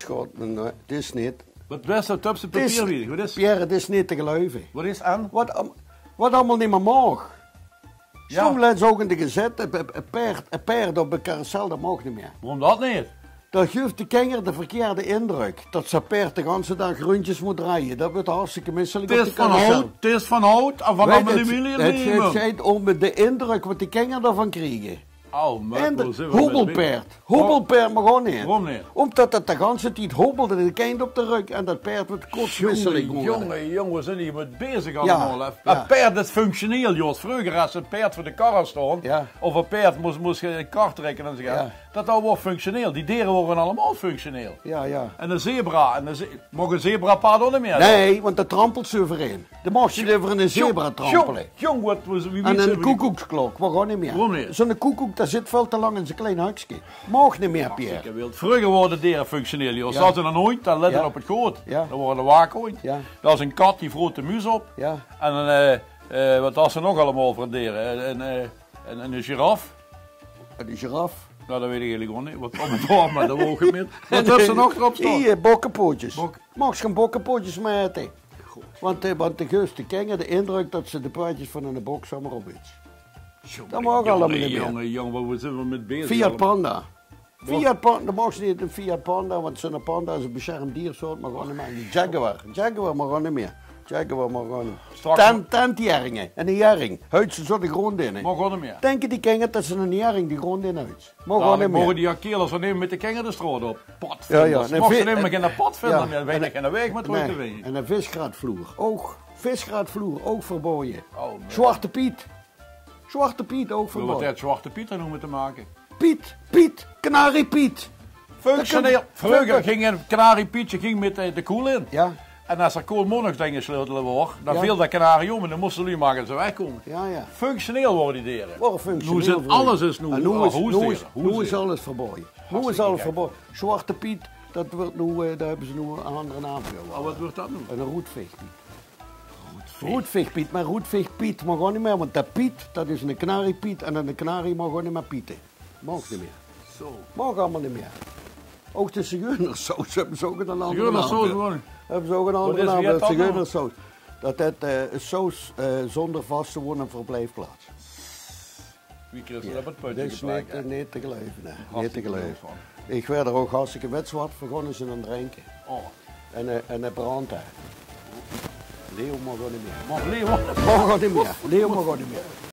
gaat, nee, het is niet. Wat best dat op zijn papier weer? Wat is? Pierre, het is niet te geloven. Wat is aan? Wat allemaal niet meer mag. Ja. Soms laat ze ook in de gezet, een paard op een carousel, dat mag niet meer. Waarom dat niet? Dat geeft de kinger de verkeerde indruk. Dat zijn paard de hele dag rondjes moet draaien. Dat wordt hartstikke misselijk op Het de is van carousel. hout, het is van hout of van aluminium. Het gaat om de indruk wat de kinger ervan krijgen. Oh, man. En de hobbelpaard mag ook niet. Waarom niet? Omdat het de hele tijd hobbelde en de kind op de rug en dat paard wordt kotsmisselijk worden. Jongen, we zijn hier met bezig Ja, allemaal. ja. Een paard is functioneel, Jos. Vroeger als een paard voor de kar stond, Ja. of een paard moest een kar trekken en zo, Ja. dat al wordt functioneel. Die dieren worden allemaal functioneel. Ja, ja. En een zebra, mag een zebrapaard ook niet meer? Nee, want dat trampelt soeverein. Dan mag je over een zebra trampelen. Jong, wat was wie En weet- een koekoeksklok mag ook niet meer. Waarom niet? Zo'n koekoek, dat zit veel te lang in zijn klein huisje. Mag niet meer, Pierre. Ik wil. Vroeger worden dieren functioneel, Jos. Ja. Dat is een hond, dat let Ja. op het goot. Ja. Dan worden een waakhond. Ja. Dat is een kat, die vroot de muis op. Ja. En wat was er nog allemaal voor dieren? Een giraf. En die giraf. Nou, dat weet ik eigenlijk gewoon niet. Wat op het dorp, maar dat woog ik met. Wat heeft ze nog erop staan? Hier, bokkenpootjes. Bok. Mag ze geen bokkenpootjes meer eten? Want de geus, de kinger, de indruk dat ze de praatjes van een bok zomaar op iets. Dat mag allemaal niet meer. Jongen, wat zijn we met bezig? Fiat Panda. Fiat Panda, dat mag ze niet een Fiat Panda, want zo'n panda is een beschermd diersoort, maar gewoon niet meer. Die Jaguar mag gewoon niet meer. Jaguar mag gewoon niet meer. Tentjaringen en een jaring, huid ze zo de grond in. Mag gewoon niet meer. Denken die kinger dat ze een jaring die grond in huid? Mag gewoon Nou, niet mogen meer. die akkelers van nemen met de kenger de stroot op. Pot. Ja, ja. Mocht ze nemen geen pot vinden, Ja. dan weet ik geen weg met terug te Nee, wegen. en een visgraatvloer, ook. Visgraatvloer, ook verboden. Oh, nee. Zwarte Piet. Zwarte Piet, ook We hebben verboden. het Zwarte Pieter noemen te maken. Piet, Kanariepiet. Functioneel. Vroeger ging een kanariepietje met de koel in. Ja, En als er koolmonnigs dingen sleutelen wordt, dan Ja. viel dat kanarie om en dan moesten jullie maken dat ze wegkomen. ja, ja. Functioneel worden die dieren. Worden functioneel Nu zit voor alles je. is nu. En nu is Hoesdieren. alles verboden. Nu is alles verboden. Zwarte Piet, dat wordt nu, daar hebben ze nu een andere naam voor. Oh, wat wordt dat nu? Een roetveegpiet. Roetveegpiet, maar roetveegpiet mag gewoon niet meer, want dat Piet, dat is een kanariepiet en een kanarie mag gewoon niet meer pieten. Mag niet meer. Zo. Mag allemaal niet meer. Ook de zigeunersaus hebben ze ook een andere naam. Zigeunersaus voor. gewoon. Hebben ze ook een andere is naam, wie het voor, dan nou? zigeunersaus. Dat is een saus zonder vaste woon- en verblijfplaats. Wie kreeg ze Ja, dat met dat puntje is gebruiken? niet te geloven. Nee. Niet te Hartstikke geloven. leuk van. Ik werd er ook hartstikke wedstrijd begonnen ze aan het drinken. Oh. En het brandt daar. Leeuw mag gewoon niet meer. Mag leven. Mag gewoon niet meer. Leeuw mag gewoon niet meer.